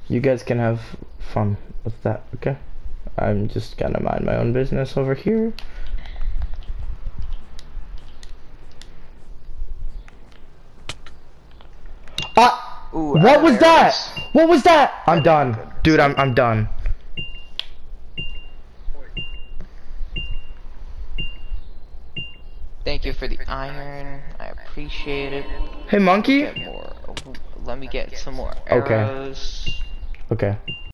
You guys can have fun with that, okay? I'm just gonna mind my own business over here. Ah! Ooh, What was that? arrows. What was that? I'm Good, done. good. Dude, I'm done. Thank you for the iron. I appreciate it. Hey, monkey? Get more. Let me get some more Okay. arrows. Okay.